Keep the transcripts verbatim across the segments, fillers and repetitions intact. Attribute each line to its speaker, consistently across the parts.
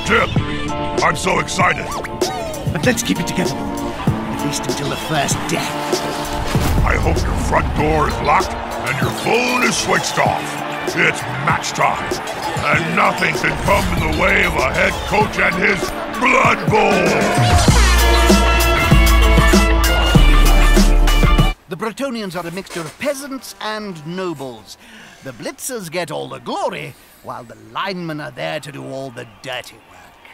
Speaker 1: tip. I'm so excited.
Speaker 2: But let's keep it together. At least until the first death.
Speaker 1: I hope your front door is locked and your phone is switched off. It's match time. And nothing can come in the way of a head coach and his Blood Bowl.
Speaker 2: The Bretonnians are a mixture of peasants and nobles. The Blitzers get all the glory, while the linemen are there to do all the dirty work.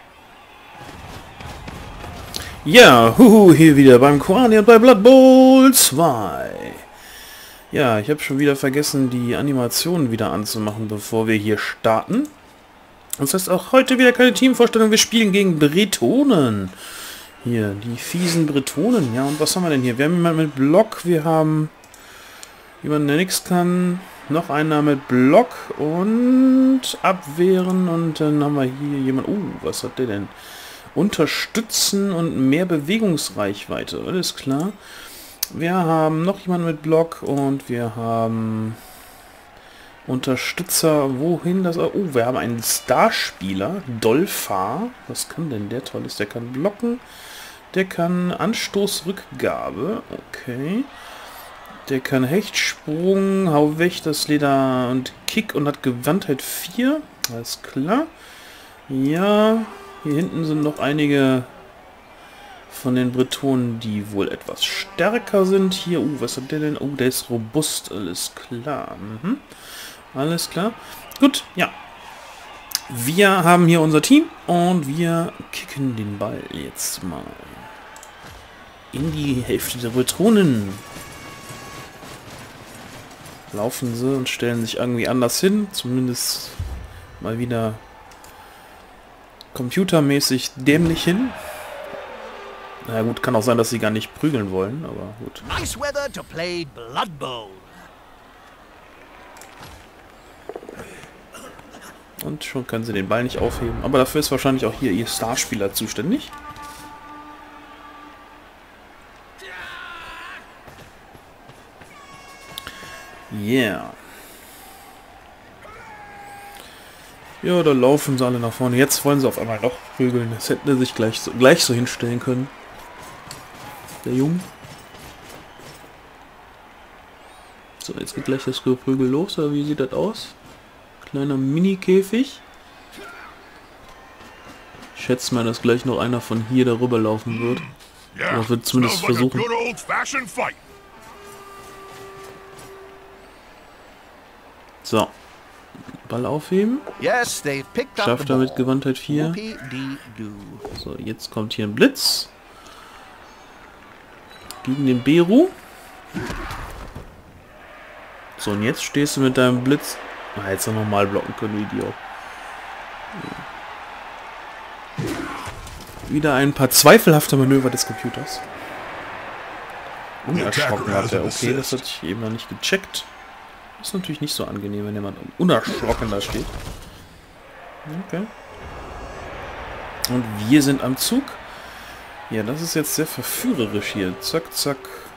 Speaker 3: Ja, huhu, hier wieder beim Quani und bei Blood Bowl zwei. Ja, ich habe schon wieder vergessen, die Animationen wieder anzumachen, bevor wir hier starten. Das heißt auch heute wieder keine Teamvorstellung, wir spielen gegen Bretonen. Hier, die fiesen Bretonen. Ja, und was haben wir denn hier? Wir haben jemanden mit Block, wir haben jemanden, der nichts kann. Noch einer mit Block und Abwehren. Und dann haben wir hier jemanden... Uh, was hat der denn? Unterstützen und mehr Bewegungsreichweite. Alles klar. Wir haben noch jemanden mit Block und wir haben... Unterstützer, wohin das... Oh, wir haben einen Starspieler, Dolphar. Was kann denn der? Tolles, der kann blocken. Der kann Anstoßrückgabe. Okay. Der kann Hechtsprung, Hau weg, das Leder und Kick und hat Gewandtheit vier. Alles klar. Ja, hier hinten sind noch einige von den Bretonen, die wohl etwas stärker sind. Hier, uh, was hat der denn? Oh, der ist robust. Alles klar. Mhm. Alles klar. Gut, ja. Wir haben hier unser Team und wir kicken den Ball jetzt mal in die Hälfte der Bretonen. Laufen sie und stellen sich irgendwie anders hin. Zumindest mal wieder computermäßig dämlich hin. Na ja, gut, kann auch sein, dass sie gar nicht prügeln wollen, aber gut.
Speaker 2: Nice weather to play Blood Bowl.
Speaker 3: Und schon können sie den Ball nicht aufheben. Aber dafür ist wahrscheinlich auch hier ihr Starspieler zuständig. Yeah. Ja, da laufen sie alle nach vorne. Jetzt wollen sie auf einmal noch prügeln. Das hätten sie sich gleich so, gleich so hinstellen können. Der Junge. So, jetzt geht gleich das Geprügel los. Aber wie sieht das aus? Kleiner Mini-Käfig. Ich schätze mal, dass gleich noch einer von hier darüber laufen wird. Oder wird zumindest versuchen. So. Ball aufheben. Schafft er mit Gewandtheit vier. So, jetzt kommt hier ein Blitz. Gegen den Beru. So, und jetzt stehst du mit deinem Blitz... Ah, jetzt noch mal blocken können, Idiot. Wieder ein paar zweifelhafte Manöver des Computers. Unerschrocken hat er. Okay, das hatte ich eben noch nicht gecheckt. Ist natürlich nicht so angenehm, wenn jemand unerschrocken da steht. Okay. Und wir sind am Zug. Ja, das ist jetzt sehr verführerisch hier. Zack, zack.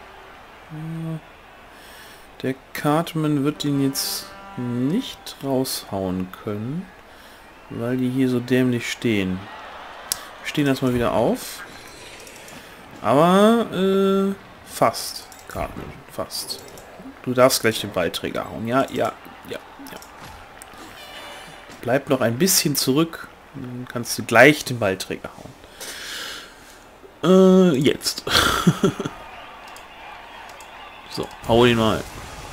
Speaker 3: Der Cartman wird ihn jetzt nicht raushauen können, weil die hier so dämlich stehen. Wir stehen erstmal wieder auf. Aber, äh, fast, Cartman, fast. Du darfst gleich den Ballträger hauen. Ja, ja, ja, ja. Bleib noch ein bisschen zurück, dann kannst du gleich den Ballträger hauen. Äh, jetzt. So, hau ihn mal.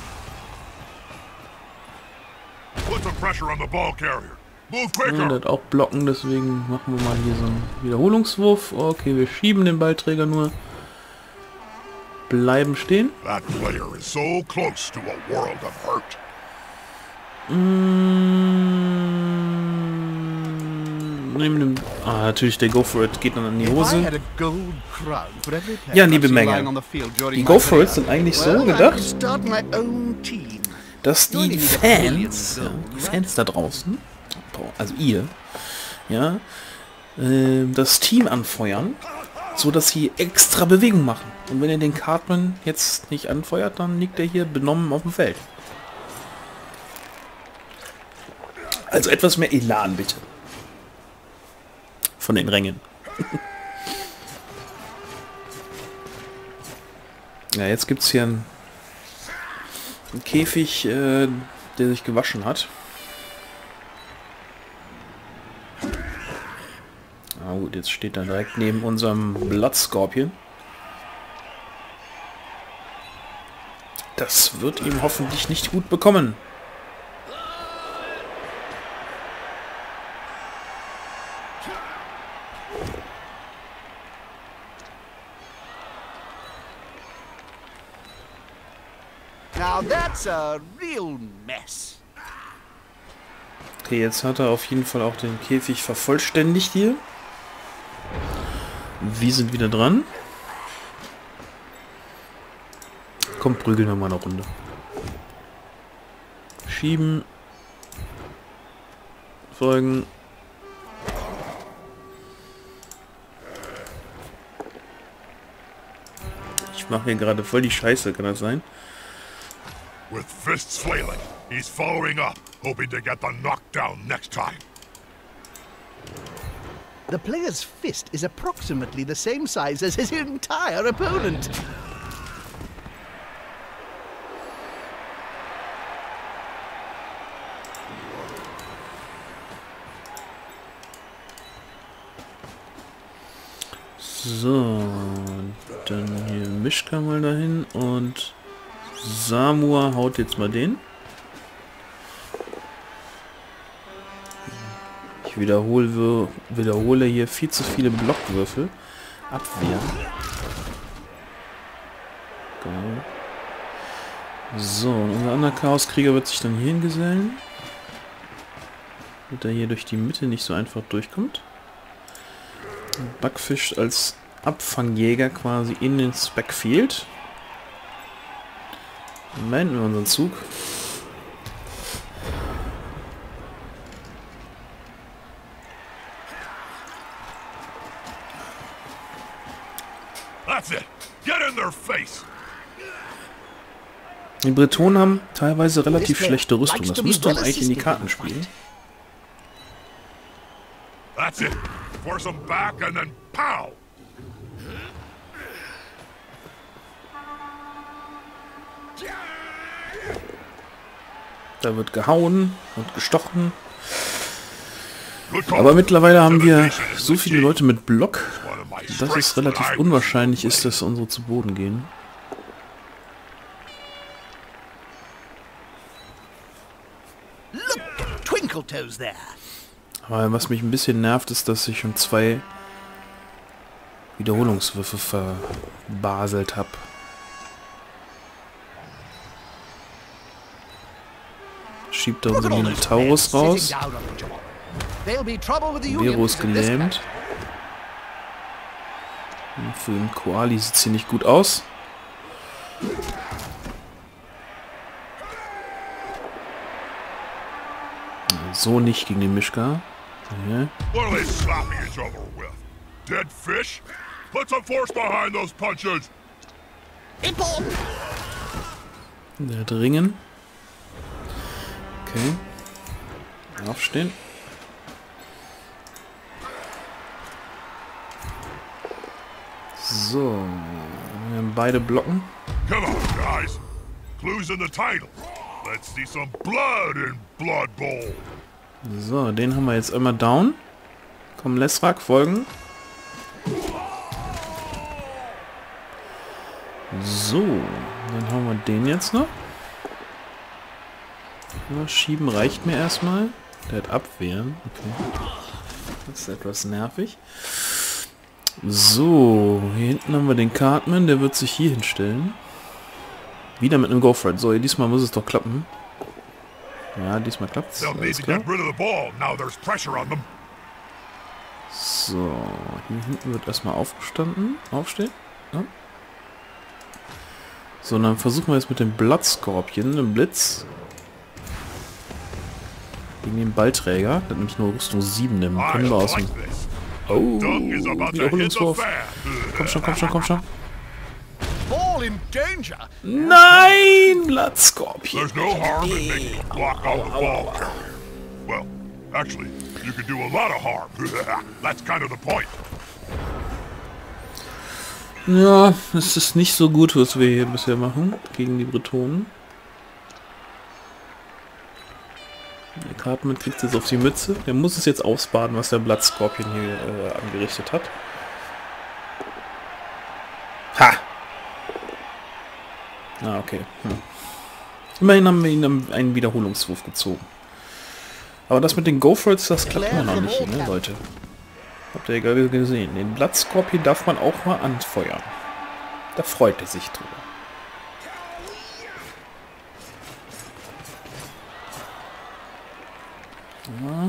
Speaker 3: Und das auch blocken, deswegen machen wir mal hier so einen Wiederholungswurf. Okay, wir schieben den Ballträger nur. Bleiben stehen. Mm, nehmen den, ah, natürlich der Go For It geht dann in die Hose. Ja, liebe Menge. Die Go For It sind eigentlich so gedacht, dass die Fans, ja, die Fans da draußen, also ihr, ja, äh, das Team anfeuern, so dass sie extra Bewegung machen. Und wenn ihr den Cartman jetzt nicht anfeuert, dann liegt er hier benommen auf dem Feld. Also etwas mehr Elan, bitte. von den Rängen. Ja, jetzt gibt es hier einen, einen Käfig, äh, der sich gewaschen hat. Na gut, jetzt steht er direkt neben unserem Blood Scorpion. Das wird ihm hoffentlich nicht gut bekommen.
Speaker 2: Now that's a real mess.
Speaker 3: Okay, jetzt hat er auf jeden Fall auch den Käfig vervollständigt hier. Wir sind wieder dran. Komm, prügeln wir mal eine Runde. Schieben. Folgen. Ich mache hier gerade voll die Scheiße, kann das sein?
Speaker 1: With fists flailing, he's following up, hoping to get the knockdown next time.
Speaker 2: The player's fist is approximately the same size as his entire opponent.
Speaker 3: So, dann hier Mischka mal dahin und Samua haut jetzt mal den. Ich wiederhole, wiederhole hier viel zu viele Blockwürfel. Abwehr. Geil. So, und unser anderer Chaoskrieger wird sich dann hier hingesellen. Damit er hier durch die Mitte nicht so einfach durchkommt. Backfisch als Abfangjäger quasi in den Speckfield. Dann melden wir unseren Zug.
Speaker 1: That's it. Get in their face.
Speaker 3: Die Bretonen haben teilweise relativ schlechte Rüstung. Das müsste uns eigentlich in die Karten spielen.
Speaker 1: That's it. Force them back and then pow.
Speaker 3: Da wird gehauen und gestochen. Aber mittlerweile haben wir so viele Leute mit Block, dass es relativ unwahrscheinlich ist, dass unsere zu Boden gehen.
Speaker 2: Look, Twinkletoes there.
Speaker 3: Aber was mich ein bisschen nervt, ist, dass ich schon zwei Wiederholungswürfe verbaselt habe. Schiebt da unseren Minotaurus raus. Vero ist gelähmt. Für den Koali sieht es hier nicht gut aus. So nicht gegen den Mischka. Okay.
Speaker 1: What are they slapping each other with? Dead fish? Put some force behind those punches.
Speaker 3: Der hat Ringen. Okay. Aufstehen. So. Wir haben beide blocken.
Speaker 1: Come on, guys. Clues in the title. Let's see some blood in Blood Bowl.
Speaker 3: So, den haben wir jetzt einmal down. Komm, Lesrak, folgen. So, dann haben wir den jetzt noch. Ja, schieben reicht mir erstmal. Der hat Abwehren. Okay. Das ist etwas nervig. So, hier hinten haben wir den Cartman. Der wird sich hier hinstellen. Wieder mit einem Go-For-It. So, diesmal muss es doch klappen. Ja, diesmal klappt es. Alles klar. So, hier hinten wird erstmal aufgestanden. Aufstehen. Ja. So, dann versuchen wir jetzt mit dem Blood Scorpion, dem Blitz. Gegen den Ballträger. Der hat nämlich nur Rüstung sieben. Den können wir aus dem... Oh, Wiederholungswurf. Komm schon, komm schon, komm schon. Nein, Blood Scorpion.
Speaker 1: There's no harm in making block out the ball. Well, Actually, you could do a lot of harm. That's kind of the point.
Speaker 3: Ja, es ist nicht so gut, was wir hier bisher machen gegen die Bretonen. Der Cartman kriegt jetzt auf die Mütze. Der muss es jetzt ausbaden, was der Blood Scorpion hier äh, angerichtet hat. Ha! Ah, okay. Hm. Immerhin haben wir ihn einen Wiederholungswurf gezogen. Aber das mit den Gophers, das klappt immer noch nicht, ne, Leute? Habt ihr ja gerade gesehen. Den Blood Scorpion darf man auch mal anfeuern. Da freut er sich drüber. Ja.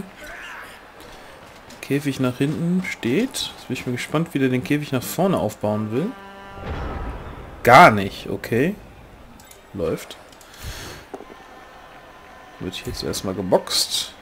Speaker 3: Käfig nach hinten steht. Jetzt bin ich mal gespannt, wie der den Käfig nach vorne aufbauen will. Gar nicht, okay. Läuft. Wird hier jetzt erstmal geboxt.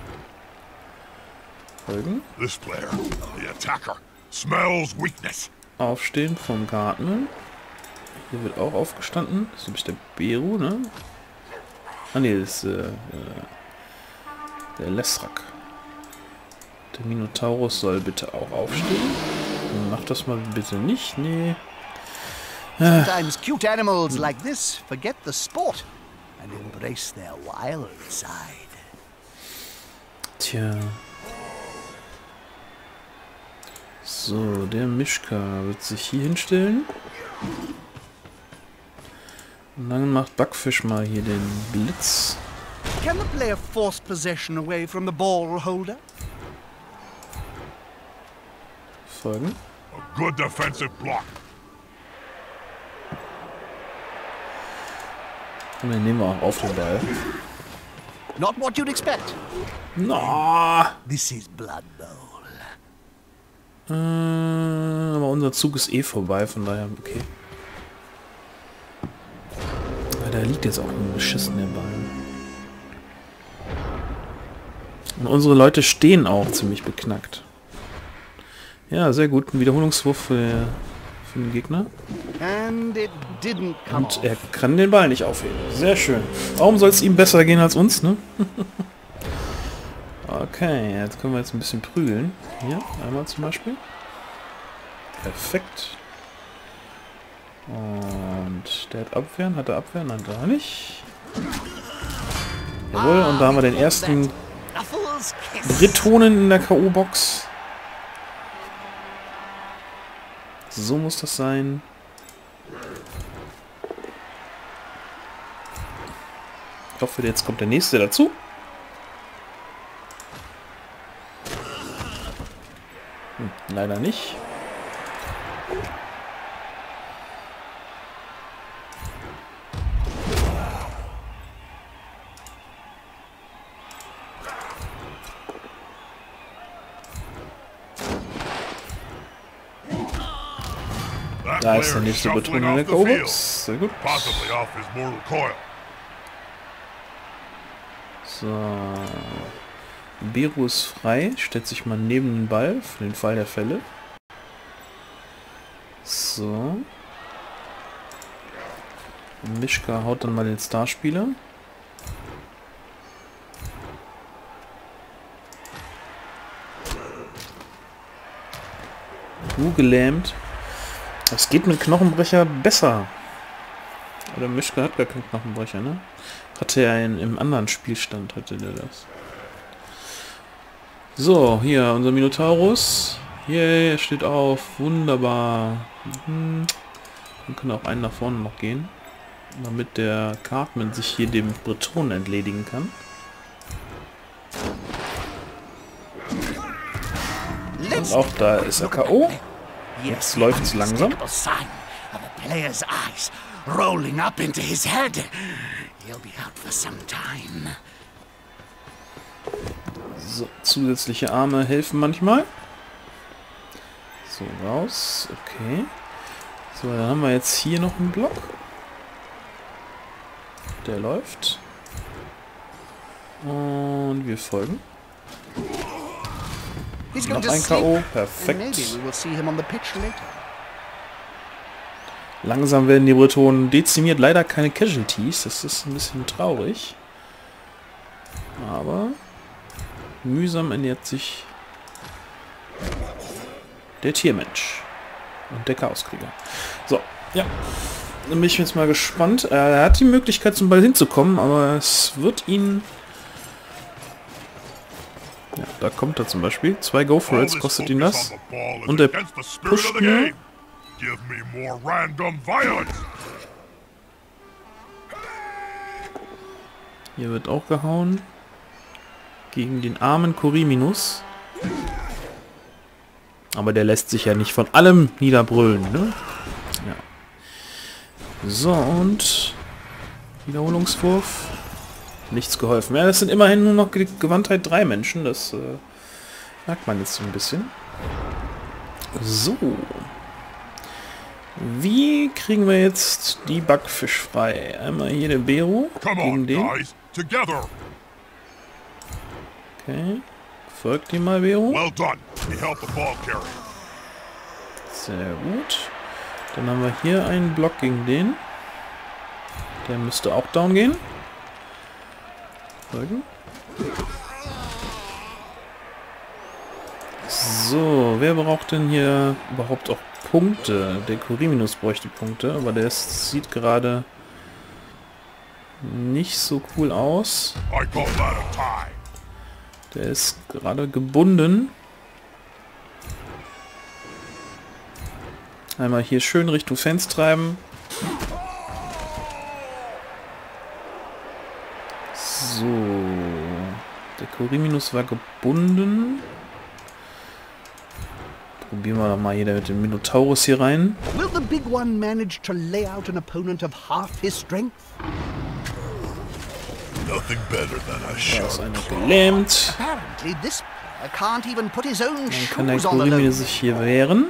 Speaker 3: Folgen.
Speaker 1: This player, the attacker, smells weakness.
Speaker 3: Aufstehen vom Garten. Hier wird auch aufgestanden. Das ist nämlich der Beru, ne? Ah ne, das ist äh, der Lesrak. Der Minotaurus soll bitte auch aufstehen. Mach das mal bitte nicht, nee.
Speaker 2: Sometimes cute animals like this forget the sport and embrace their wild side.
Speaker 3: Tja. So, der Mischka wird sich hier hinstellen. Und dann macht Backfisch mal hier den Blitz.
Speaker 2: Can the player force possession away from the ball holder?
Speaker 3: Folgen.
Speaker 1: A good defensive block.
Speaker 3: Und dann nehmen wir auch auf den Ball.
Speaker 2: Not what you'd expect.
Speaker 3: No.
Speaker 2: This is Blood Bowl.
Speaker 3: Äh, aber unser Zug ist eh vorbei, von daher okay. Aber da liegt jetzt auch ein Beschissen der Ball. Und unsere Leute stehen auch ziemlich beknackt. Ja, sehr gut. Ein Wiederholungswurf für, für den Gegner.
Speaker 2: And it didn't come
Speaker 3: Und
Speaker 2: off.
Speaker 3: er kann den Ball nicht aufheben. Sehr schön. Warum soll es ihm besser gehen als uns, ne? Okay, jetzt können wir jetzt ein bisschen prügeln. Hier, einmal zum Beispiel. Perfekt. Und der hat Abwehren. Hat er Abwehren? Nein, gar nicht. Jawohl, und da haben wir den ersten
Speaker 2: Ruffles kiss.
Speaker 3: Bretonen in der K O-Box. So muss das sein. Ich hoffe, jetzt kommt der nächste dazu. Hm, leider nicht.
Speaker 1: That
Speaker 3: Da ist der
Speaker 1: player
Speaker 3: nächste
Speaker 1: shuffling
Speaker 3: Beton in
Speaker 1: off
Speaker 3: der
Speaker 1: the
Speaker 3: K
Speaker 1: field,
Speaker 3: O-Box. Sehr gut.
Speaker 1: possibly off his mortal coil.
Speaker 3: So. Beru ist frei. Stellt sich mal neben den Ball für den Fall der Fälle. So. Mischka haut dann mal den Starspieler. Uh, gelähmt. Das geht mit Knochenbrecher besser. Oder Mischka hat gar keinen Knochenbrecher, ne? Hatte er in, im anderen Spielstand, hatte der das. So, hier, unser Minotaurus. Yay, er steht auf. Wunderbar. Mhm. Dann können auch einen nach vorne noch gehen. Damit der Cartman sich hier dem Breton entledigen kann. Und auch da ist er K O. Jetzt läuft es langsam.
Speaker 2: Sign of the player's eyes rolling up into his head. He'll be out for some time.
Speaker 3: So, zusätzliche Arme helfen manchmal. So, raus. Okay. So, dann haben wir jetzt hier noch einen Block. Der läuft. Und wir folgen.
Speaker 2: He's
Speaker 3: Noch
Speaker 2: going to
Speaker 3: ein K O.
Speaker 2: sleep, and
Speaker 3: Perfekt.
Speaker 2: maybe we will see him on the pitch later.
Speaker 3: Langsam werden die Bretonen dezimiert. Leider keine Casualties. Das ist ein bisschen traurig. Aber Mühsam ernährt sich der Tiermensch und der Chaoskrieger. So, ja. Dann bin ich jetzt mal gespannt. Er hat die Möglichkeit, zum Ball hinzukommen, aber es wird ihn... Ja, da kommt er zum Beispiel. Zwei Go for It's kostet ihn das. Und er pusht mir. Hier wird auch gehauen. Gegen den armen Koriminus. Aber der lässt sich ja nicht von allem niederbrüllen, ne? Ja. So, und Wiederholungswurf. Nichts geholfen. Ja, das sind immerhin nur noch Ge Gewandtheit drei Menschen. Das äh, merkt man jetzt so ein bisschen. So. Wie kriegen wir jetzt die Backfisch frei? Einmal hier der Bero gegen den. Okay. Folgt ihm mal, Bero. Sehr gut. Dann haben wir hier einen Block gegen den. Der müsste auch down gehen. Folgen. So, wer braucht denn hier überhaupt auch Punkte? Der Koriminus bräuchte Punkte, aber der sieht gerade nicht so cool aus. Der ist gerade gebunden. Einmal hier schön Richtung Fans treiben. So. Der Koriminus war gebunden. Probieren wir mal hier mit dem Minotaurus hier rein.
Speaker 2: Will the big one manage to lay out an opponent of half his strength?
Speaker 1: Nothing better than a
Speaker 3: Da
Speaker 1: sharp
Speaker 3: ist einer gelähmt.
Speaker 2: Apparently this player can't even put his own
Speaker 3: Dann kann der
Speaker 2: shoes on the
Speaker 3: Koriminus
Speaker 2: load.
Speaker 3: sich hier wehren.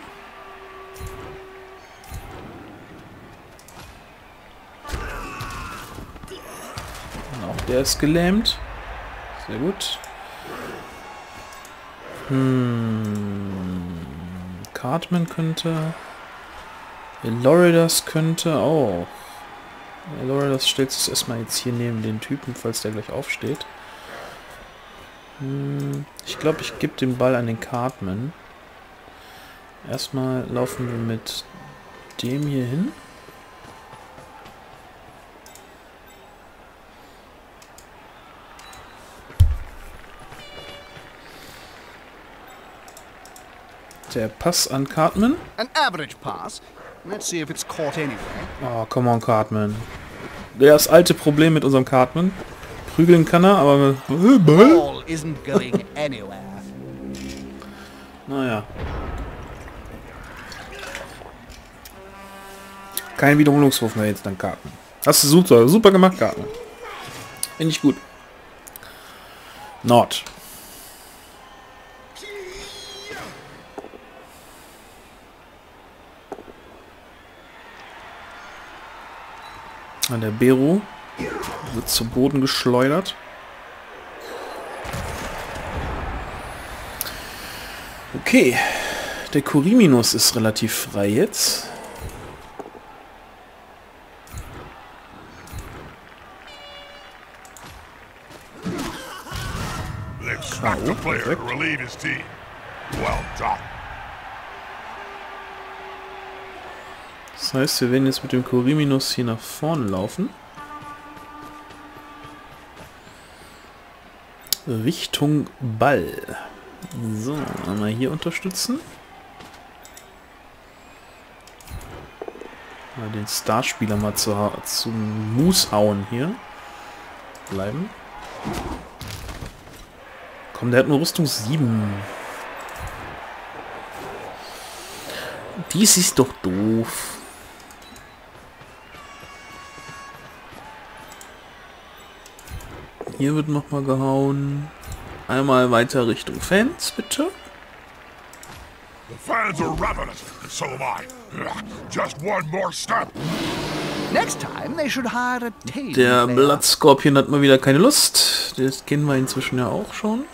Speaker 3: Auch der ist gelähmt. Sehr gut. Hm. Cartman könnte. Eloridas könnte auch. Eloridas stellt sich erstmal jetzt hier neben den Typen, falls der gleich aufsteht. Hm. Ich glaube, ich gebe den Ball an den Cartman. Erstmal laufen wir mit dem hier hin. Der Pass an Cartman.
Speaker 2: An average pass. Let's see if it's caught anyway.
Speaker 3: Oh, come on, Cartman. Das alte Problem mit unserem Cartman. Prügeln kann er, aber...
Speaker 2: Ball isn't going anywhere.
Speaker 3: Naja. Kein Wiederholungswurf mehr jetzt an Cartman. Hast du super, super gemacht, Cartman. Finde ich gut. Nord. Der Bero wird zu Boden geschleudert. Okay. Der Koriminus ist relativ frei jetzt.
Speaker 1: Smack the player to relieve his team. Well done.
Speaker 3: Das heißt, wir werden jetzt mit dem Koriminus hier nach vorne laufen. Richtung Ball. So, einmal hier unterstützen. Mal den Starspieler mal zu, zum Moose hauen hier. Bleiben. Komm, der hat nur Rüstung sieben. Dies ist doch doof. Hier wird nochmal gehauen. Einmal weiter Richtung Fans, bitte.
Speaker 1: The fans are ravenous, and so am I. Just one more step.
Speaker 2: Next time they should hire a tame
Speaker 3: Der
Speaker 2: player.
Speaker 3: Blattskorpion hat mal wieder keine Lust. Das kennen wir inzwischen ja auch schon.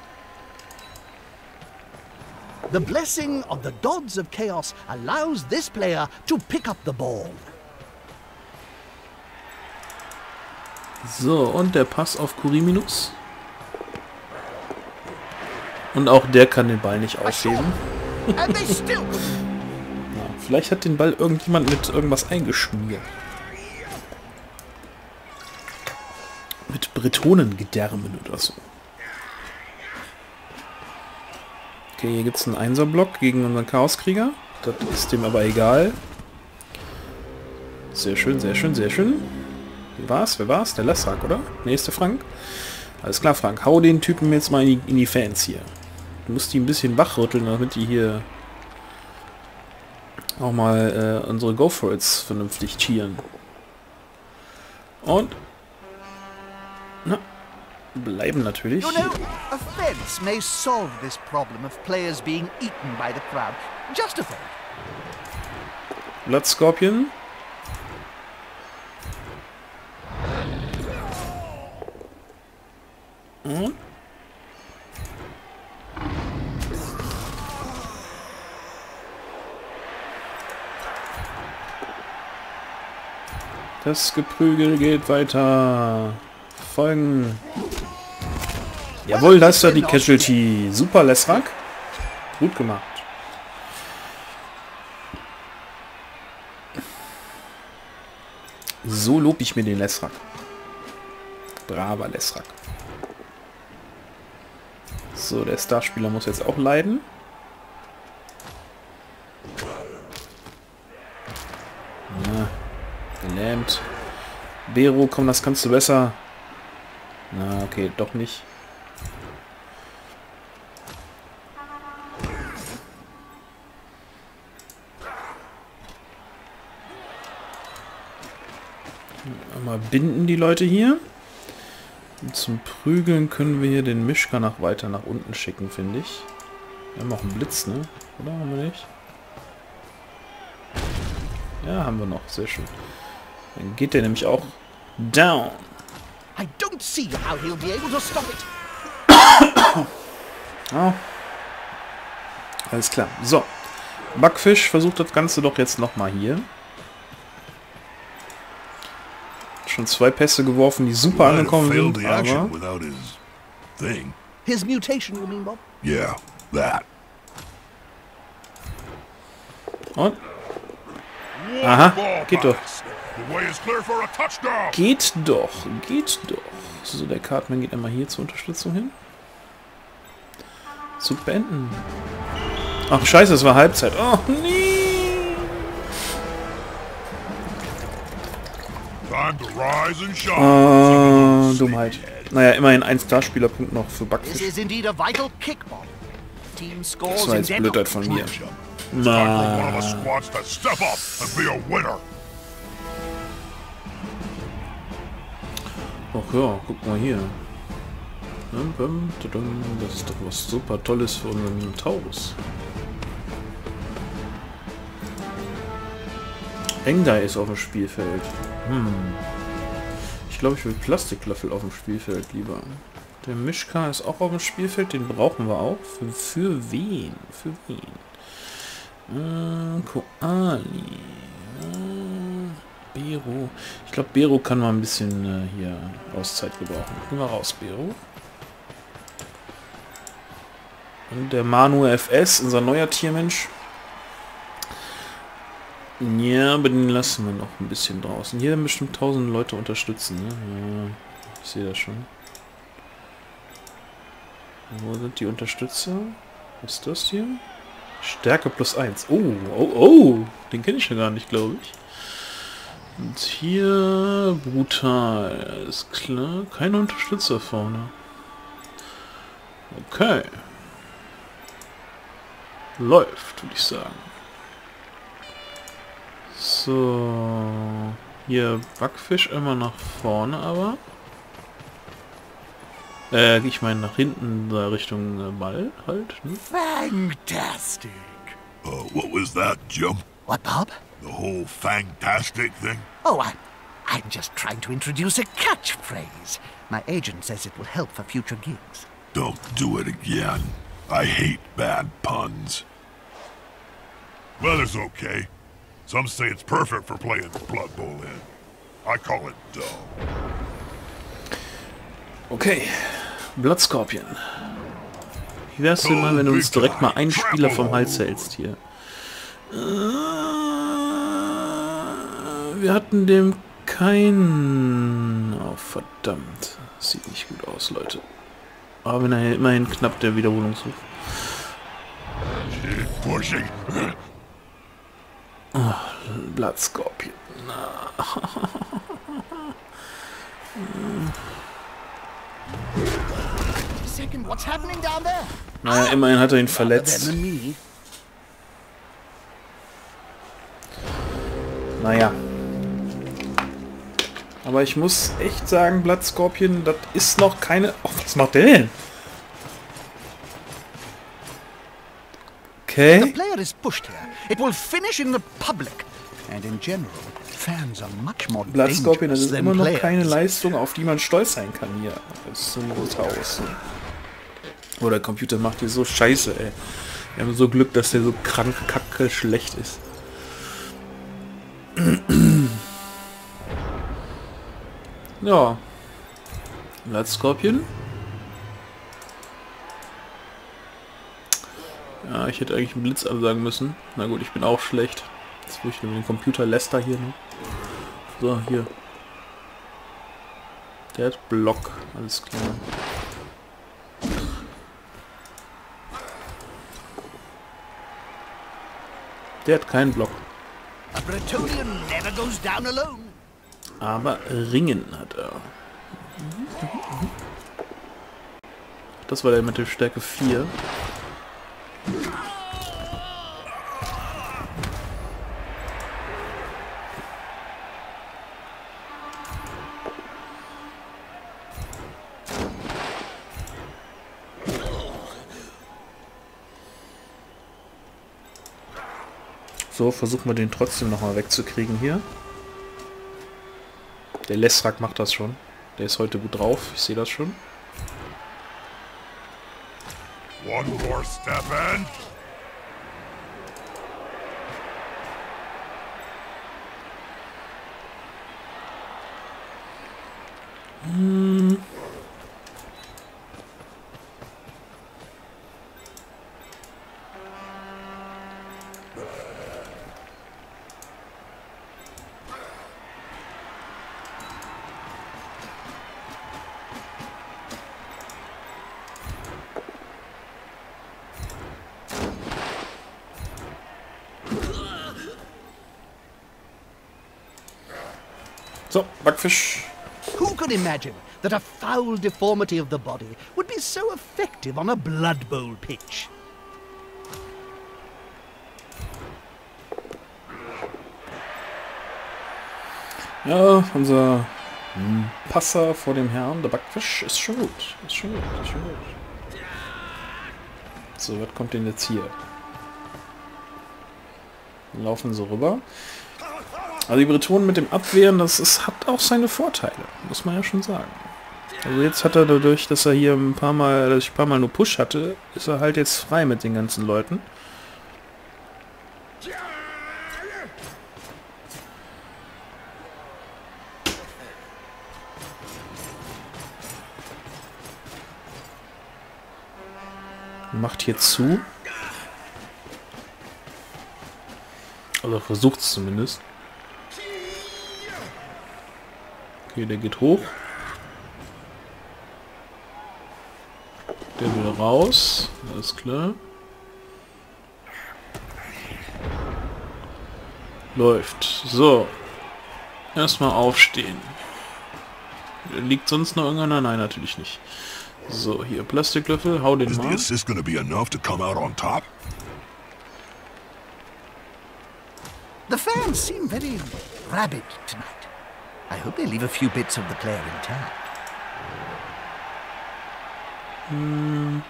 Speaker 2: The blessing of the gods of chaos allows this player to pick up the ball.
Speaker 3: So, und der Pass auf Koriminus. Und auch der kann den Ball nicht aufheben.
Speaker 2: And they still couldn't.
Speaker 3: Ja, vielleicht hat den Ball irgendjemand mit irgendwas eingeschmiert. Mit Bretonengedärmen oder so. Okay, hier gibt es einen Einser-Block gegen unseren Chaoskrieger. Das ist dem aber egal. Sehr schön, sehr schön, sehr schön. Wer war's? Wer war's? Der Lessrak, oder? Nächste Frank. Alles klar, Frank. Hau den Typen jetzt mal in die, in die Fans hier. Du musst die ein bisschen wachrütteln, damit die hier auch mal äh, unsere Go-For-Its vernünftig cheeren. Und na, bleiben natürlich.
Speaker 2: You know, a fence may solve this problem of players being eaten by the crowd. Just a thought.
Speaker 3: Blood Scorpion. Und das Geprügel geht weiter. Folgen. Jawohl, das ist ja die Casualty. Super, Lessrak. Gut gemacht. So lob ich mir den Lessrak. Braver Lessrak. So, der Starspieler muss jetzt auch leiden. Ja, gelähmt. Bero, komm, das kannst du besser. Na, okay, doch nicht. Mal binden die Leute hier. Und zum Prügeln können wir hier den Mischka nach weiter nach unten schicken, finde ich. Wir haben auch einen Blitz, ne? Oder haben wir nicht? Ja, haben wir noch. Sehr schön. Dann geht der nämlich auch down.
Speaker 2: I don't see how he'll be able to stop it.
Speaker 3: Oh. Alles klar. So. Backfisch versucht das Ganze doch jetzt nochmal hier. Schon zwei Pässe geworfen, die super angekommen sind, aber...
Speaker 2: His mutation, you mean, Bob?
Speaker 1: Yeah, that.
Speaker 3: Und? Aha, geht doch.
Speaker 1: The way is clear for a touchdown.
Speaker 3: Geht doch, geht doch. So, der Cartman geht einmal hier zur Unterstützung hin. Zug beenden. Ach, scheiße, es war Halbzeit. Oh, nee.
Speaker 1: Time to rise and shine.
Speaker 3: Oh, Dummheit. Naja, immerhin ein Starspielerpunkt noch für
Speaker 2: This
Speaker 3: Backfisch.
Speaker 2: is indeed a vital kick, Bob. Team scores
Speaker 3: Das war
Speaker 2: in
Speaker 3: jetzt
Speaker 2: Denver.
Speaker 3: Blödheit von mir.
Speaker 1: Time for one of the squads to step up and be a winner.
Speaker 3: Ach ja, guck mal hier. Das ist doch was super Tolles für unseren Minotaurus. Engdai ist auf dem Spielfeld. Hm. Ich glaube, ich will Plastiklöffel auf dem Spielfeld lieber. Der Mischka ist auch auf dem Spielfeld, den brauchen wir auch. Für, für wen? Für wen? Äh, Koali. Äh, Bero. Ich glaube, Bero kann mal ein bisschen äh, hier Auszeit gebrauchen. Gehen wir raus, Bero. Und der Manu F S, unser neuer Tiermensch. Ja, aber den lassen wir noch ein bisschen draußen. Hier bestimmt tausend Leute unterstützen. Ne? Ja, ich sehe das schon. Wo sind die Unterstützer? Was ist das hier? Stärke plus eins. Oh, oh, oh. Den kenne ich ja gar nicht, glaube ich. Und hier brutal. Ist klar. Keine Unterstützer vorne. Okay. Läuft, würde ich sagen. So, hier Backfisch immer nach vorne, aber äh, ich meine nach hinten, da Richtung äh, Ball halt. Ne?
Speaker 2: Fantastic.
Speaker 1: Uh, what was that, Jim?
Speaker 2: What, Bob?
Speaker 1: The whole fantastic thing?
Speaker 2: Oh, I, I'm just trying to introduce a catchphrase. My agent says it will help for future gigs.
Speaker 1: Don't do it again. I hate bad puns. Weather's okay. Some say it's perfect for playing Blood Bowl in. I call it dull.
Speaker 3: Okay, Blood Scorpion. Wie wär's denn mal, wenn du uns direkt mal einen Spieler vom Hals hältst hier? Äh, wir hatten dem keinen... Oh, verdammt. Das sieht nicht gut aus, Leute. Aber wenn er immerhin knapp der Wiederholungsruf. Oh, Blattskorpion. Naja, immerhin hat er ihn verletzt. Naja. Aber ich muss echt sagen, Blattskorpion, das ist noch keine... Oh, was macht der denn? Okay.
Speaker 2: The player is pushed here. It will finish in the public. And in general, fans are much more
Speaker 3: Blattskorpion, das ist immer noch
Speaker 2: players.
Speaker 3: keine Leistung, auf die man stolz sein kann hier. Das ist so ein Haus. Oh, der Computer macht hier so scheiße, ey. Wir haben so Glück, dass der so krank, kacke, schlecht ist. Ja. Blattskorpion. Ja, ich hätte eigentlich einen Blitz ansagen müssen. Na gut, ich bin auch schlecht. Jetzt will ich nur den Computer Lester hier noch. So, hier. Der hat Block. Alles klar. Der hat keinen Block.
Speaker 2: A Bretonnian never goes down alone.
Speaker 3: Aber Ringen hat er. Das war der mit der Stärke vier. So, versuchen wir den trotzdem noch mal wegzukriegen hier. Der Lesrak macht das schon. Der ist heute gut drauf. Ich sehe das schon.
Speaker 1: One more step and...
Speaker 3: Hm. So, Backfisch.
Speaker 2: Who could imagine that a foul deformity of the body would be so effective on a Blood Bowl pitch?
Speaker 3: Ja, unser Passer vor dem Herrn, der Backfisch, ist schon gut. Ist schon gut, ist schon gut. So, was kommt denn jetzt hier? Wir laufen so rüber. Also die Bretonen mit dem Abwehren, das ist, hat auch seine Vorteile, muss man ja schon sagen. Also jetzt hat er dadurch, dass er hier ein paar Mal, dass ich ein paar Mal nur Push hatte, ist er halt jetzt frei mit den ganzen Leuten. Macht hier zu. Also versucht es zumindest. Okay, der geht hoch. Der will raus. Alles klar. Läuft. So. Erstmal aufstehen. Liegt sonst noch irgendeiner? Nein, natürlich nicht. So, hier Plastiklöffel. Hau den
Speaker 1: Is the
Speaker 3: mal.
Speaker 1: assist gonna be enough to come out on top?
Speaker 2: The fans seem very rabid tonight. I hope they leave a few bits of the player intact.
Speaker 3: Hm.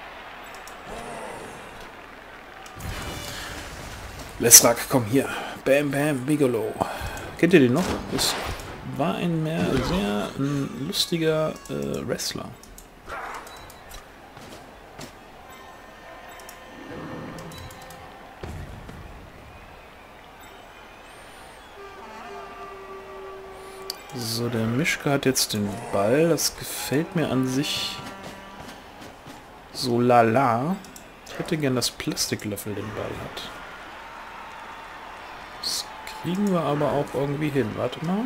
Speaker 3: Lesrak, komm hier. Bam Bam Bigelow. Kennt ihr den noch? Das war ein mehr sehr ein lustiger äh, Wrestler. So, der Mischke hat jetzt den Ball. Das gefällt mir an sich so lala. hätte gern, dass Plastiklöffel den Ball hat. Das kriegen wir aber auch irgendwie hin. Warte mal.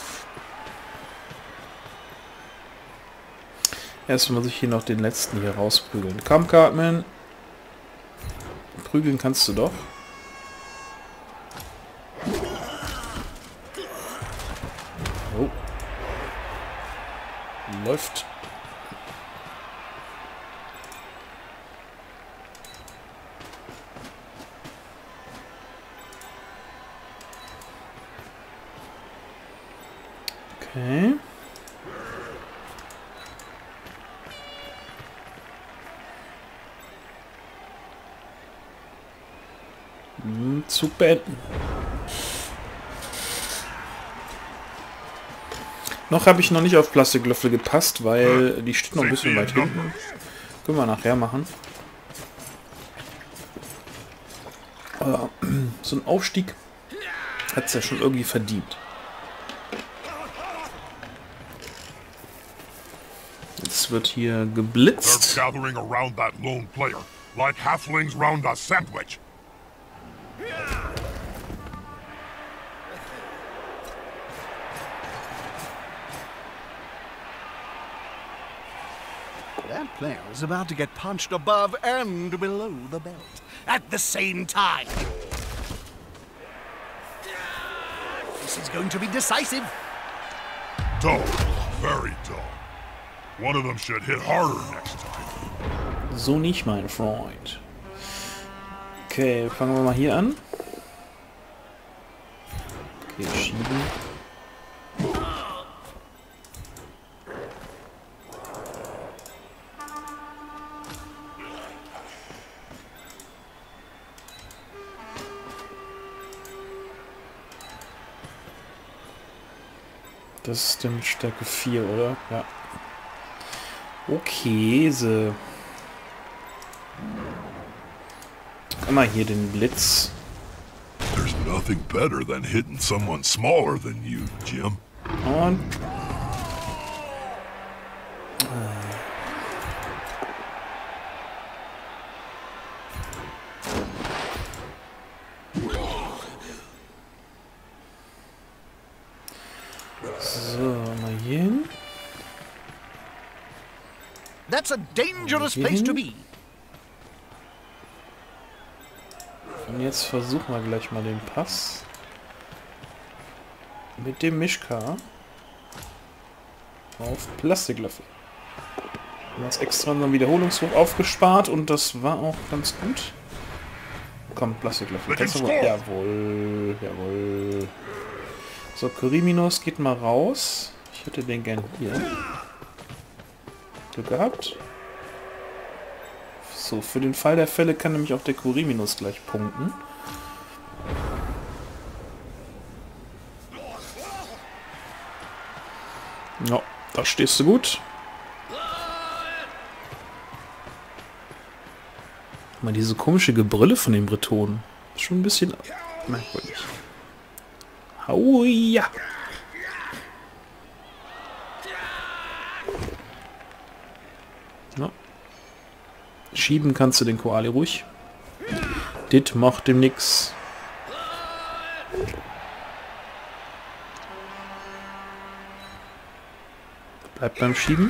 Speaker 3: Erstmal muss ich hier noch den letzten hier rausprügeln. Komm, Cartman. Prügeln kannst du doch. Oh. Läuft. Okay. Hm, Zug beenden. Noch habe ich noch nicht auf Plastiklöffel gepasst, weil die steht noch ein bisschen weit hinten. Können wir nachher machen. Aber so ein Aufstieg hat es ja schon irgendwie verdient. Jetzt wird hier geblitzt.
Speaker 1: Gathering around that lone player, like halflings round a sandwich.
Speaker 2: That player is about to get punched above and below the belt at the same time. This is going to be decisive.
Speaker 1: Dull, very dull. One of them should hit harder next time.
Speaker 3: So nicht, mein Freund. Okay, fangen wir mal hier an. Okay, schieben. Das ist dann Stärke vier, oder? Ja. Okay, so. Mal hier den Blitz.
Speaker 1: There's nothing better than hitting someone smaller than you, Jim.
Speaker 3: Und so, mal hier hin.
Speaker 2: That's a dangerous place to be.
Speaker 3: Und jetzt versuchen wir gleich mal den Pass mit dem Mischka auf Plastiklöffel. Wir haben uns extra unseren Wiederholungswurf aufgespart und das war auch ganz gut. Komm, Plastiklöffel. Kannst du wohl? Jawohl, jawohl. So, Kuriminos geht mal raus. Ich hätte den gern hier. Glück gehabt. So, für den Fall der Fälle kann nämlich auch der Kuriminos gleich punkten. Ja, da stehst du gut. Mal diese komische Gebrülle von den Bretonen. Ist schon ein bisschen merkwürdig. Hau ja! Ja. Schieben kannst du den Koali ruhig. Dit macht dem nix. Bleibt beim Schieben.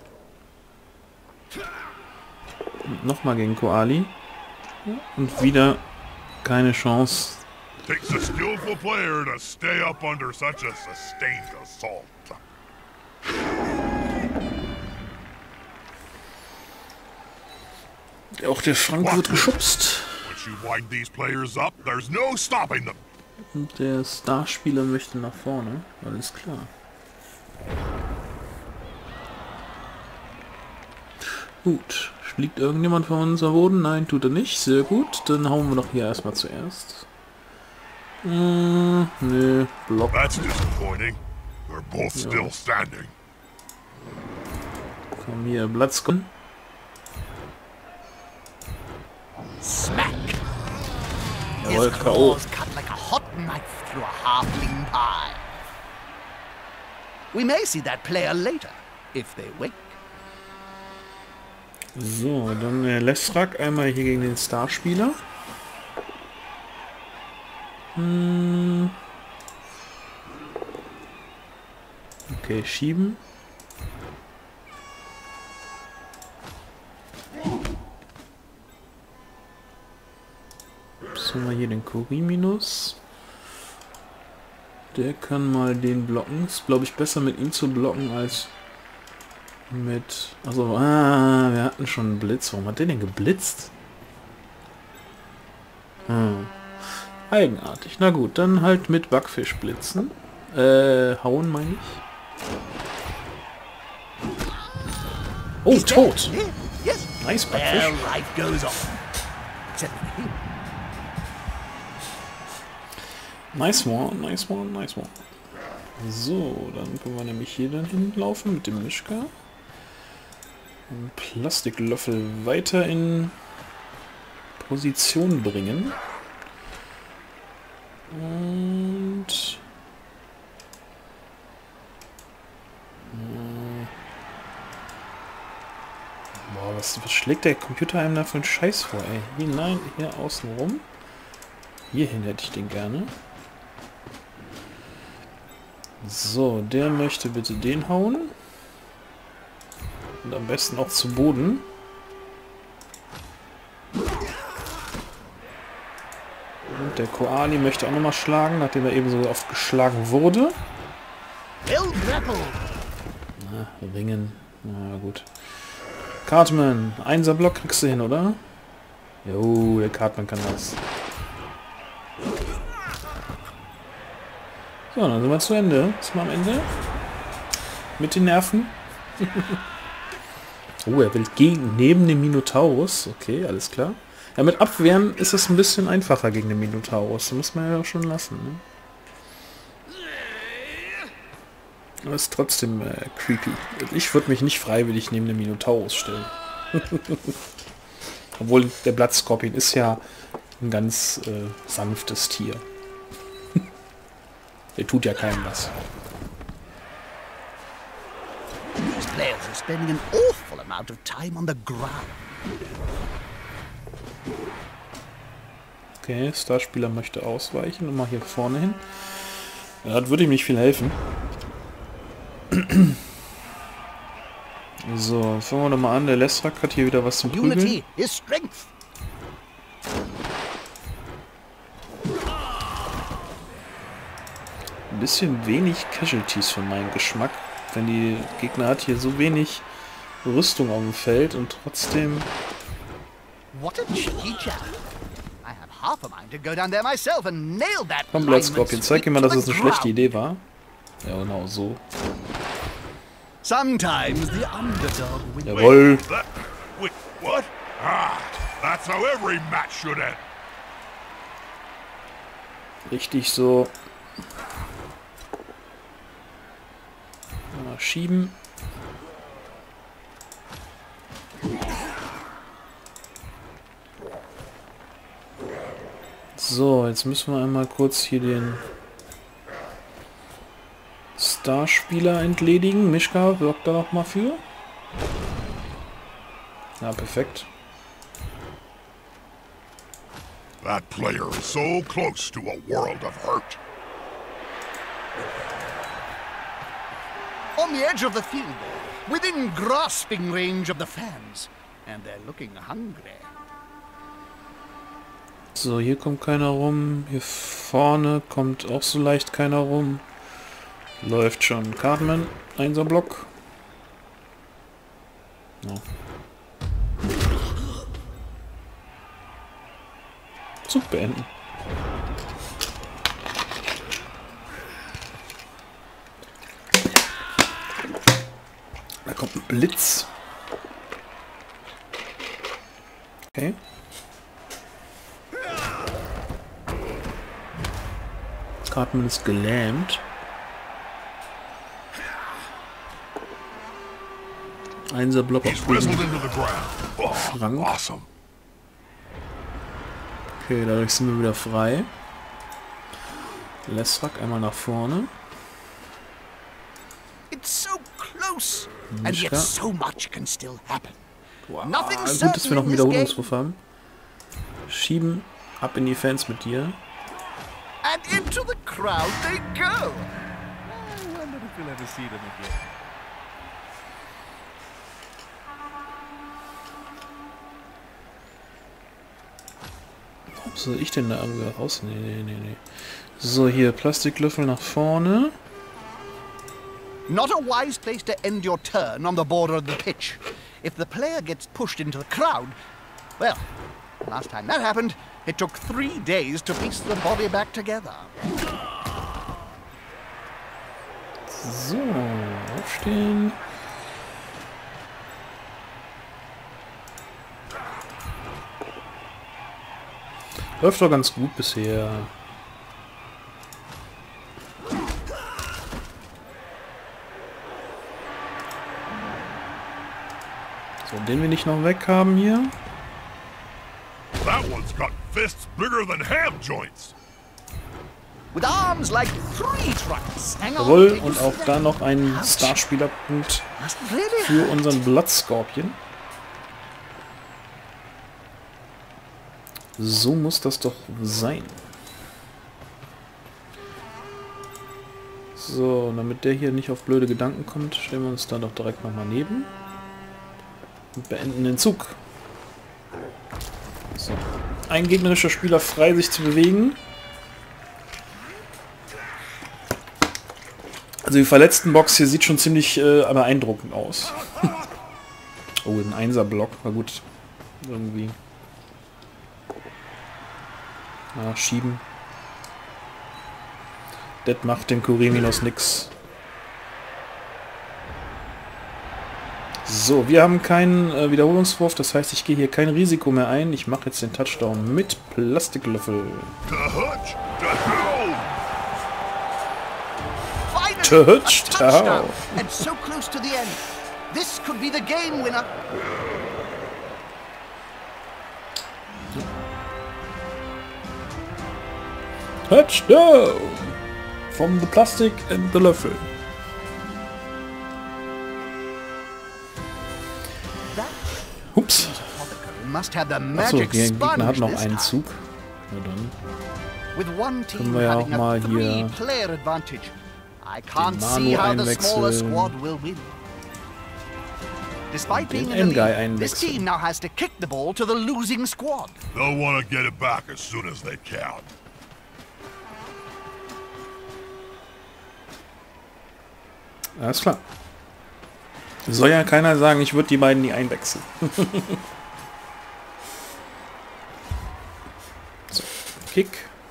Speaker 3: Nochmal gegen Koali. Und wieder keine Chance.
Speaker 1: Takes a skillful player to stay up under such a sustained assault.
Speaker 3: Auch der Frank wird geschubst.
Speaker 1: Once you wind these players up, there's no stopping them.
Speaker 3: Und der Starspieler möchte nach vorne. Alles klar. Gut. Liegt irgendjemand von uns am Boden? Nein, tut er nicht. Sehr gut. Dann hauen wir doch hier erstmal zuerst. Hm, nö, Block.
Speaker 1: That's disappointing. They're both
Speaker 3: Ja.
Speaker 1: still standing.
Speaker 3: Komm hier, Platz kommen.
Speaker 2: Smack!
Speaker 3: Jawohl,
Speaker 2: His
Speaker 3: K O
Speaker 2: claws cut like a hot knife through a halfling pie. We may see that player later, if they wake.
Speaker 3: So, dann äh, Lesrak einmal hier gegen den Starspieler. Hm. Okay, schieben. Was haben wir hier, den Koriminus? Der kann mal den blocken. Ist, glaube ich, besser mit ihm zu blocken als mit... Also, ah, wir hatten schon einen Blitz. Warum hat der denn geblitzt? Hm. Eigenartig. Na gut, dann halt mit Backfisch blitzen. Äh, hauen meine ich. Oh, tot!
Speaker 2: Yes.
Speaker 3: Nice, Backfisch.
Speaker 2: Well, life goes on. Except for him.
Speaker 3: Nice one, nice one, nice one. So, dann können wir nämlich hier dann hinlaufen mit dem Mischka. Den Plastiklöffel weiter in Position bringen. Und... Boah, was, was schlägt der Computer einem da für einen Scheiß vor, ey? Hier, nein, hier außen rum. Hierhin hätte ich den gerne. So, der möchte bitte den hauen. Und am besten auch zu Boden. Und der Koali möchte auch nochmal schlagen, nachdem er eben so oft geschlagen wurde. Na, ringen. Na gut. Cartman, einser Block kriegst du hin, oder? Jo, der Cartman kann das. So, dann sind wir zu Ende. Sind wir am Ende? Mit den Nerven. Oh, er will gegen, neben dem Minotaurus. Okay, alles klar. Ja, mit Abwehren ist es ein bisschen einfacher gegen den Minotaurus. Das muss man ja auch schon lassen. Ne? Aber ist trotzdem äh, creepy. Ich würde mich nicht freiwillig neben dem Minotaurus stellen. Obwohl der Blattskorpion ist ja ein ganz äh, sanftes Tier. Der tut ja keinem was.
Speaker 2: These players are spending an awful amount of time on the ground.
Speaker 3: Okay, Starspieler möchte ausweichen und mal hier vorne hin. Ja, das würde ihm nicht viel helfen. So, fangen wir doch mal an. Der Lesrak hat hier wieder was zum Prügeln.
Speaker 2: Unity is strength.
Speaker 3: Ein bisschen wenig Casualties für meinen Geschmack. Denn die Gegner hat hier so wenig Rüstung auf dem Feld und trotzdem...
Speaker 2: What a cheeky chap. I have half a mind to go down there myself and nail that.
Speaker 3: Komm, Blattskorpion, zeig ihm mal, dass es eine schlechte Idee war. Ja, genau so.
Speaker 2: Sometimes the underdog wins.
Speaker 3: Jawohl.
Speaker 1: That, wait, what? Ah, that's how every match should end.
Speaker 3: Richtig so. Mal schieben. So, jetzt müssen wir einmal kurz hier den Starspieler entledigen. Mischka wirkt da noch mal für. Ja, perfekt.
Speaker 1: That player is so close to a world of hurt.
Speaker 2: On the edge of the field, within grasping range of the fans. And they're looking hungry.
Speaker 3: So, hier kommt keiner rum. Hier vorne kommt auch so leicht keiner rum. Läuft schon. Cartman, einser Block. Ja. Zug beenden. Da kommt ein Blitz. Okay. Cartman ist gelähmt. Einser Block auf
Speaker 1: Whistled into the ground. Oh,
Speaker 3: Rang.
Speaker 1: awesome.
Speaker 3: Okay, dadurch sind wir wieder frei. Lesrak einmal nach vorne.
Speaker 2: It's so close, and yet
Speaker 3: Mischka.
Speaker 2: so much can still happen.
Speaker 3: Wow. Gut, dass wir noch einen Wiederholungswurf haben. Schieben, ab in die Fans mit dir.
Speaker 2: And into the crowd they go. I wonder if we'll ever see them again.
Speaker 3: Warum soll ich denn da irgendwie raus? Nee, nee, nee, nee. So, hier, Plastiklöffel nach vorne.
Speaker 2: Not a wise place to end your turn on the border of the pitch. If the player gets pushed into the crowd, well, last time that happened, it took three days to piece the body back together.
Speaker 3: So, aufstehen. Läuft doch ganz gut bisher. So, den wir nicht noch weg haben hier.
Speaker 1: That one's got fists bigger than ham joints.
Speaker 2: With arms like three trucks. Hang on.
Speaker 3: Jawohl, und auch da noch ein Starspielerpunkt für unseren Bloodscorpion. So muss das doch sein. So, damit der hier nicht auf blöde Gedanken kommt, stellen wir uns da doch direkt nochmal neben. Und beenden den Zug. So. Ein gegnerischer Spieler frei, sich zu bewegen. Also die Verletztenbox hier sieht schon ziemlich äh, beeindruckend aus. Oh, ein Einser-Block. War gut. Irgendwie. Ja, schieben. Das macht dem Kureminos nix. So, wir haben keinen äh, Wiederholungswurf, das heißt, ich gehe hier kein Risiko mehr ein. Ich mache jetzt den Touchdown mit Plastiklöffel. Touchdown!
Speaker 2: And so close to the end. This could be the game winner.
Speaker 3: Touchdown! From the plastic and the Löffel. Ups. Achso, der Gegner hat noch einen Zug. Na dann können wir ja auch mal hier den Manu einwechseln. Den N-Guy einwechseln.
Speaker 1: They'll want to get it back as soon as they can.
Speaker 3: Alles klar. Soll ja keiner sagen, ich würde die beiden nie einwechseln. So, Kick.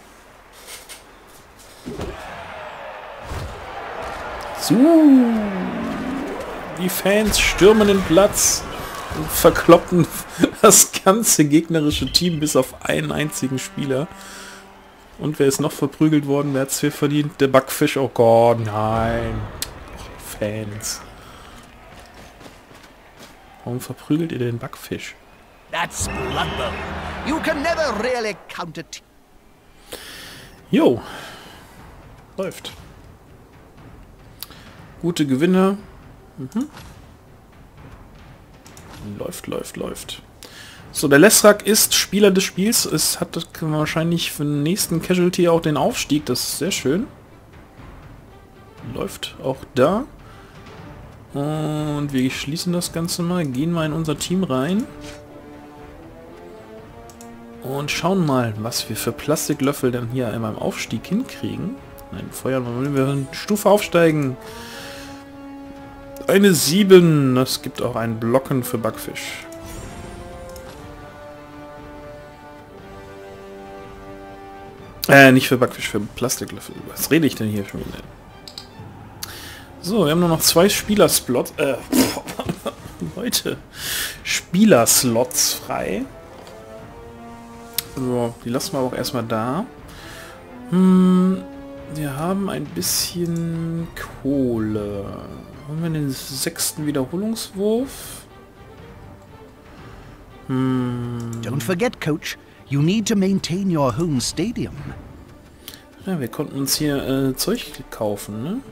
Speaker 3: So. Die Fans stürmen den Platz und verkloppen das ganze gegnerische Team bis auf einen einzigen Spieler. Und wer ist noch verprügelt worden? Wer hat es hier verdient? Der Backfisch. Oh Gott, nein. Oh, Fans. Warum verprügelt ihr den Backfisch?
Speaker 2: That's Blood Bowl. You can never really count it.
Speaker 3: Jo. Läuft. Gute Gewinne. Mhm. Läuft, läuft, läuft. So, der Lesrak ist Spieler des Spiels. Es hat wahrscheinlich für den nächsten Casualty auch den Aufstieg. Das ist sehr schön. Läuft auch da. Und wir schließen das Ganze mal. Gehen mal in unser Team rein. Und schauen mal, was wir für Plastiklöffel dann hier einmal im Aufstieg hinkriegen. Nein, feuern wollen wir eine Stufe aufsteigen. Eine sieben. Das gibt auch ein Blocken für Backfisch. Äh, nicht für Backfisch, für Plastiklöffel. Was rede ich denn hier schon wieder? So, wir haben nur noch zwei Spielerslots. Äh, Leute. Spielerslots frei. So, die lassen wir auch erstmal da. Hm, wir haben ein bisschen Kohle. Haben wir den sechsten Wiederholungswurf? Hm.
Speaker 2: Don't forget, Coach. You need to maintain your home stadium.
Speaker 3: Ja, wir konnten uns hier äh, Zeug kaufen, ne?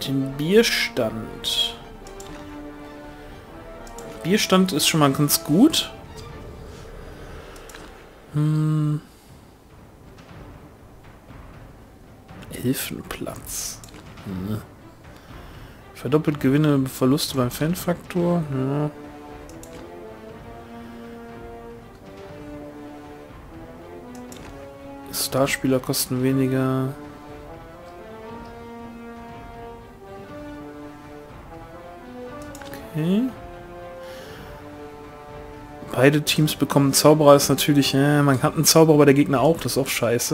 Speaker 3: Den Bierstand. Bierstand ist schon mal ganz gut. Hm. Elfenplatz. Hm. Verdoppelt Gewinne, Verluste beim Fanfaktor. Ja. Starspieler kosten weniger. Okay. Beide Teams bekommen Zauberer, ist natürlich, äh, man hat einen Zauberer, aber der Gegner auch, das ist auch scheiße.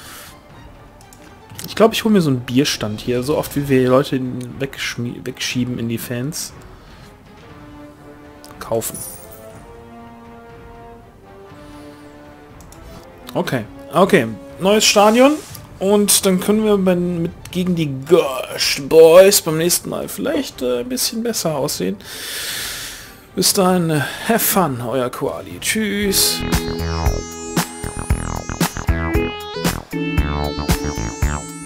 Speaker 3: Ich glaube, ich hole mir so einen Bierstand hier, so oft wie wir Leute wegschieben in die Fans. Kaufen. Okay, okay, neues Stadion und dann können wir bei, mit, gegen die Ghost Boys beim nächsten Mal vielleicht äh, ein bisschen besser aussehen. Bis dahin, äh, have fun, euer Koali. Tschüss.
Speaker 4: Meow.